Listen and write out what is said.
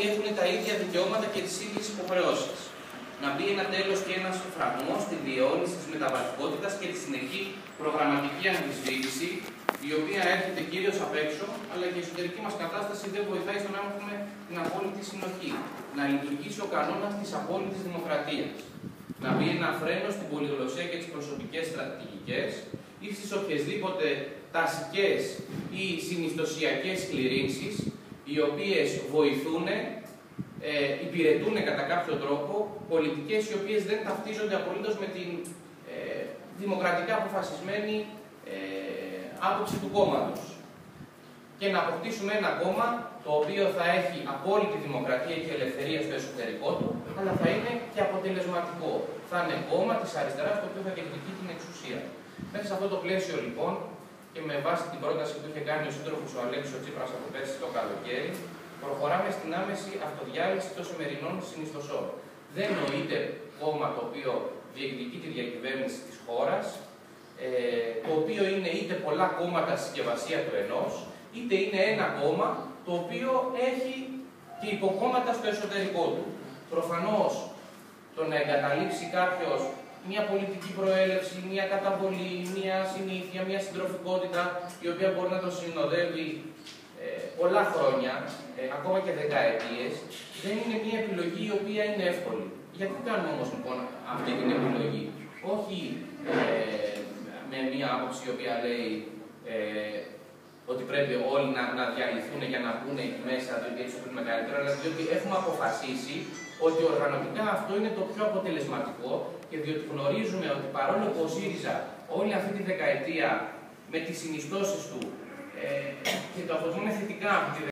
έχουν τα ίδια δικαιώματα και τις ίδιες υποχρεώσεις. Να μπει ένα τέλος και ένας φραγμός στη διαιώνιση της μεταβατικότητας και τη συνεχή προγραμματική αμφισβήτηση, η οποία έρχεται κυρίως απ' έξω, αλλά και η εσωτερική μας κατάσταση δεν βοηθάει στο να έχουμε την απόλυτη συνοχή. Να λειτουργήσει ο κανόνας της απόλυτης δημοκρατίας. Να μπει ένα φρένο στην πολυγλωσσία και τις προσωπικές στρατηγικές ή στις οποιασδήποτε τασικές ή συνιστοσιακές σκληρύνσεις, οι οποίες βοηθούν, υπηρετούν κατά κάποιο τρόπο πολιτικές οι οποίες δεν ταυτίζονται απολύτως με την δημοκρατικά αποφασισμένη άποψη του κόμματος. Και να αποκτήσουμε ένα κόμμα το οποίο θα έχει απόλυτη δημοκρατία και ελευθερία στο εσωτερικό του, αλλά θα είναι και αποτελεσματικό. Θα είναι κόμμα της αριστεράς το οποίο θα διεκδικεί την εξουσία. Μέσα σε αυτό το πλαίσιο λοιπόν, και με βάση την πρόταση που είχε κάνει ο σύντροφος ο Αλέξης Τσίπρας από πέρσι το καλοκαίρι, προχωράμε στην άμεση αυτοδιάλυση των σημερινών συνιστοσών. Δεν νοείται κόμμα το οποίο διεκδικεί τη διακυβέρνηση της χώρας, το οποίο είναι είτε πολλά κόμματα συσκευασία του ενός, είτε είναι ένα κόμμα το οποίο έχει και υποκόμματα στο εσωτερικό του. Προφανώς, το να εγκαταλείψει κάποιος μια πολιτική προέλευση, μια καταβολή, μια συνήθεια, μια συντροφικότητα, η οποία μπορεί να το συνοδεύει πολλά χρόνια, ακόμα και δεκαετίες, δεν είναι μια επιλογή η οποία είναι εύκολη. Γιατί κάνουμε όμως λοιπόν αυτή την επιλογή? Όχι με μια άποψη η οποία λέει ότι πρέπει όλοι να διαλυθούν για να μπουν εκεί μέσα, διότι έτσι πρέπει μεγαλύτερα, αλλά διότι έχουμε αποφασίσει ότι οργανωτικά αυτό είναι το πιο αποτελεσματικό και διότι γνωρίζουμε ότι παρόλο που ο ΣΥΡΙΖΑ όλη αυτή τη δεκαετία με τις συνιστώσεις του και το αποτελούμε θετικά